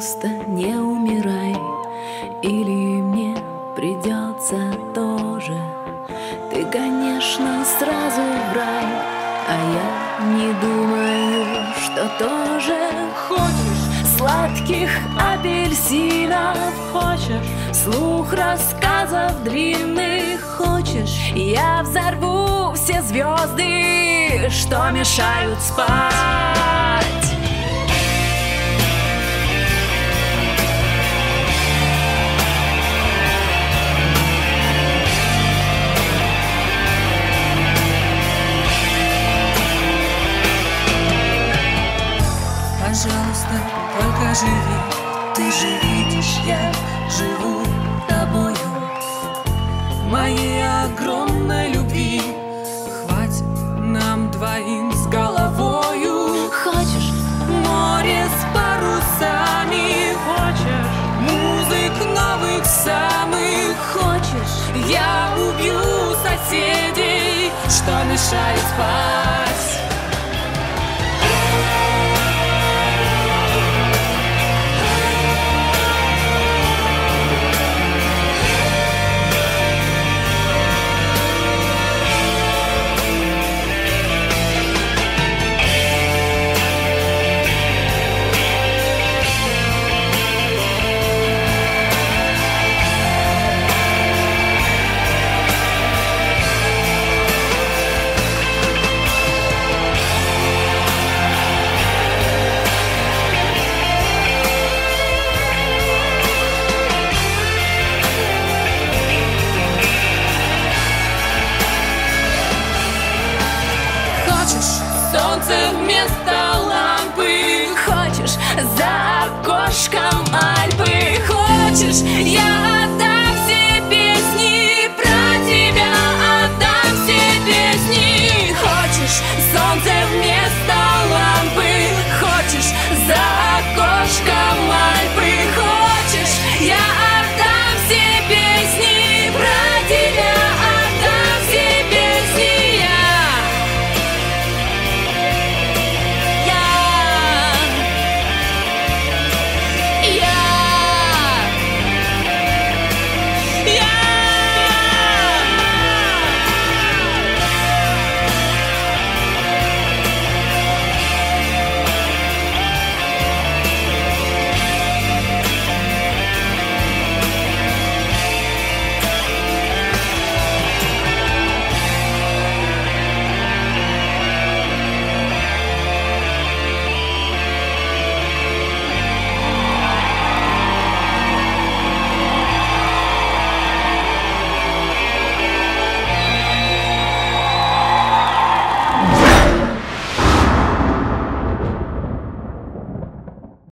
Пожалуйста, не умирай, или мне придется тоже. Ты, конечно, сразу в рай, а я не думаю, что тоже. Хочешь сладких апельсинов, хочешь слух рассказов длинных, хочешь я взорву все звезды, что мешают спать. Пожалуйста, только живи, ты же видишь, я живу тобою. Моей огромной любви хватит нам двоим с головою. Хочешь море с парусами, хочешь музык новых самых, хочешь я убью соседей, что мешает спать. Солнце вместо лампы, хочешь за окошком Альпы, хочешь я